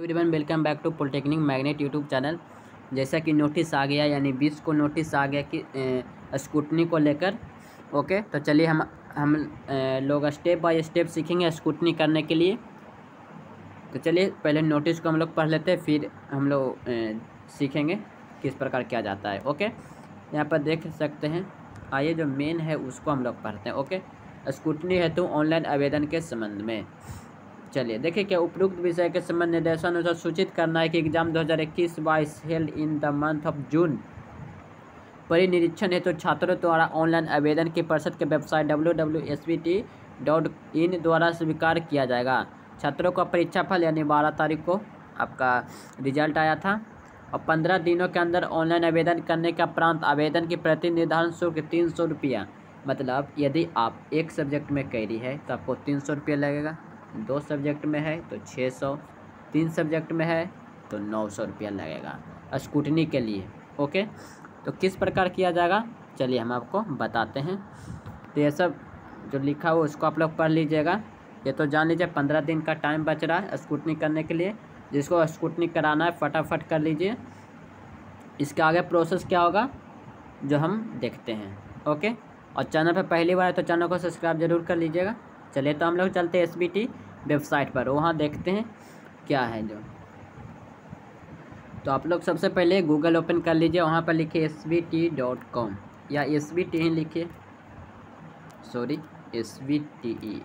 Everyone welcome back to Polytechnic Magnet YouTube channel. जैसा कि notice आ गया यानी 20 को नोटिस आ गया कि स्कूटनी को लेकर। ओके, तो चलिए हम लोग स्टेप बाय स्टेप सीखेंगे स्कूटनी करने के लिए। तो चलिए पहले नोटिस को हम लोग पढ़ लेते हैं, फिर हम लोग सीखेंगे किस प्रकार किया जाता है। ओके, यहाँ पर देख सकते हैं। आइए जो मेन है उसको हम लोग पढ़ते हैं। ओके, स्कूटनी हेतु ऑनलाइन आवेदन के संबंध में चलिए देखिए क्या उपरोक्त विषय के संबंध निर्देशानुसार सूचित करना है कि exam 2021-22 held in the month of June परिनिरीक्षण हेतु छात्रों द्वारा ऑनलाइन आवेदन की परिषद के वेबसाइट www.svt.in द्वारा स्वीकार किया जाएगा। छात्रों का परीक्षा फल यानी 12 तारीख को आपका रिजल्ट आया था और 15 दिनों के अंदर ऑनलाइन आवेदन करने का उपरांत आवेदन की प्रति निर्धारण शुल्क 300 रुपया। मतलब यदि आप एक सब्जेक्ट में कैरी है तो आपको 300 रुपया लगेगा, 2 सब्जेक्ट में है तो 600, 3 सब्जेक्ट में है तो 900 रुपया लगेगा स्कूटनी के लिए। ओके, तो किस प्रकार किया जाएगा चलिए हम आपको बताते हैं। तो ये सब जो लिखा हुआ उसको आप लोग पढ़ लीजिएगा। ये तो जान लीजिए 15 दिन का टाइम बच रहा है स्कूटनी करने के लिए। जिसको स्कूटनी कराना है फटाफट कर लीजिए। इसके आगे प्रोसेस क्या होगा जो हम देखते हैं। ओके, और चैनल पर पहली बार है तो चैनल को सब्सक्राइब जरूर कर लीजिएगा। चलिए तो हम लोग चलते हैं SVT वेबसाइट पर, वहाँ देखते हैं क्या है जो। तो आप लोग सबसे पहले गूगल ओपन कर लीजिए, वहाँ पर लिखिए svt.com या SVT ही लिखिए, सॉरी SVTE।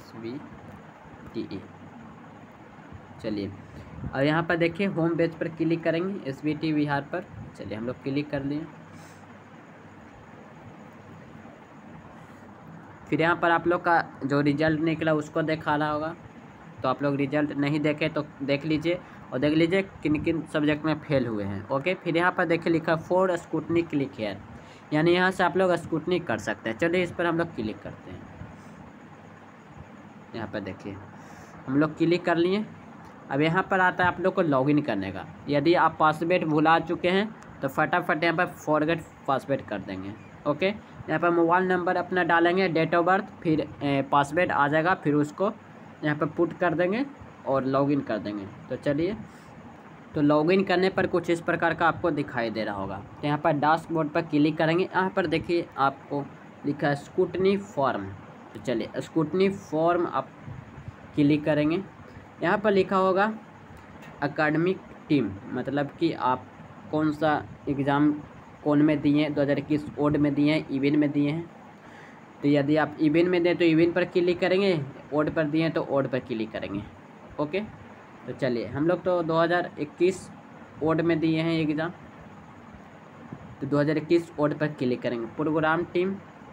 चलिए और यहाँ पर देखिए होम पेज पर क्लिक करेंगे SVT बिहार पर। चलिए हम लोग क्लिक कर लिए। फिर यहाँ पर आप लोग का जो रिजल्ट निकला उसको दिखा रहा होगा। तो आप लोग रिजल्ट नहीं देखे तो देख लीजिए और देख लीजिए किन किन सब्जेक्ट में फेल हुए हैं। ओके, फिर यहाँ पर देखिए लिखा फॉर स्कूटनी क्लिक हेयर, यानी यहाँ से आप लोग स्कूटनी कर सकते हैं। चलिए इस पर हम लोग क्लिक करते हैं। यहाँ पर देखिए हम लोग क्लिक कर लिए। अब यहाँ पर आता है आप लोग को लॉगिन करने का। यदि आप पासवर्ड भुला चुके हैं तो फटाफट यहाँ पर फॉरगेट पासवर्ड कर देंगे। ओके, यहाँ पर मोबाइल नंबर अपना डालेंगे, डेट ऑफ बर्थ, फिर पासवर्ड आ जाएगा, फिर उसको यहाँ पर पुट कर देंगे और लॉगिन कर देंगे। तो चलिए, तो लॉगिन करने पर कुछ इस प्रकार का आपको दिखाई दे रहा होगा। तो यहाँ पर डैशबोर्ड पर क्लिक करेंगे। यहाँ पर देखिए आपको लिखा है स्कूटनी फॉर्म। तो चलिए स्कूटनी फॉर्म आप क्लिक करेंगे। यहाँ पर लिखा होगा एकेडमिक टीम, मतलब कि आप कौन सा एग्ज़ाम कौन में दिए हैं, 2021 ओड में दिए हैं, इवेंट में दिए हैं। तो यदि आप इवेंट में दें तो इवेंट पर क्लिक करेंगे, ओड पर दिए हैं तो ओड पर क्लिक करेंगे। ओके, तो चलिए हम लोग तो 2021 ओड में दिए हैं एग्ज़ाम, तो 2021 ओड पर क्लिक करेंगे। प्रोग्राम टीम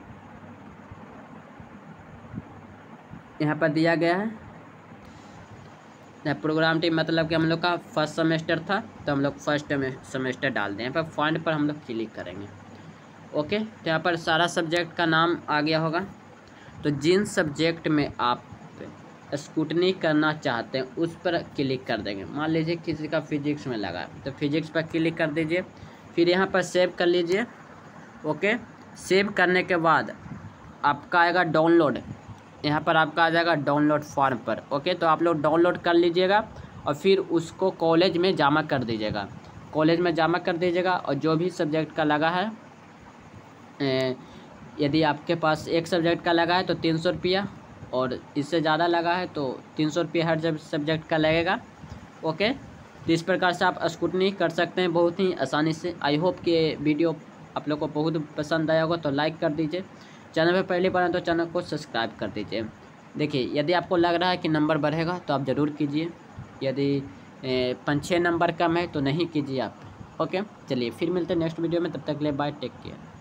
यहाँ पर दिया गया है। प्रोग्राम टीम मतलब कि हम लोग का फर्स्ट सेमेस्टर था तो हम लोग फर्स्ट सेमेस्टर डाल दें। यहाँ पर फाइंड पर हम लोग क्लिक करेंगे। ओके, तो यहाँ पर सारा सब्जेक्ट का नाम आ गया होगा। तो जिन सब्जेक्ट में आप स्कूटनी करना चाहते हैं उस पर क्लिक कर देंगे। मान लीजिए किसी का फिजिक्स में लगा है तो फिजिक्स पर क्लिक कर दीजिए। फिर यहाँ पर सेव कर लीजिए। ओके, सेव करने के बाद आपका आएगा डाउनलोड। यहाँ पर आपका आ जाएगा डाउनलोड फॉर्म पर। ओके, तो आप लोग डाउनलोड कर लीजिएगा और फिर उसको कॉलेज में जमा कर दीजिएगा। कॉलेज में जमा कर दीजिएगा और जो भी सब्जेक्ट का लगा है, यदि आपके पास एक सब्जेक्ट का लगा है तो 300 रुपया, और इससे ज़्यादा लगा है तो 300 रुपया हर सब्जेक्ट का लगेगा। ओके, तो इस प्रकार से आप स्कूटनी कर सकते हैं बहुत ही आसानी से। आई होप कि वीडियो आप लोग को बहुत पसंद आया होगा, तो लाइक कर दीजिए। चैनल पर पहली बार है तो चैनल को सब्सक्राइब कर दीजिए। देखिए यदि आपको लग रहा है कि नंबर बढ़ेगा तो आप ज़रूर कीजिए, यदि 5-6 नंबर कम है तो नहीं कीजिए आप। ओके, चलिए फिर मिलते हैं नेक्स्ट वीडियो में, तब तक के लिए बाय, टेक केयर।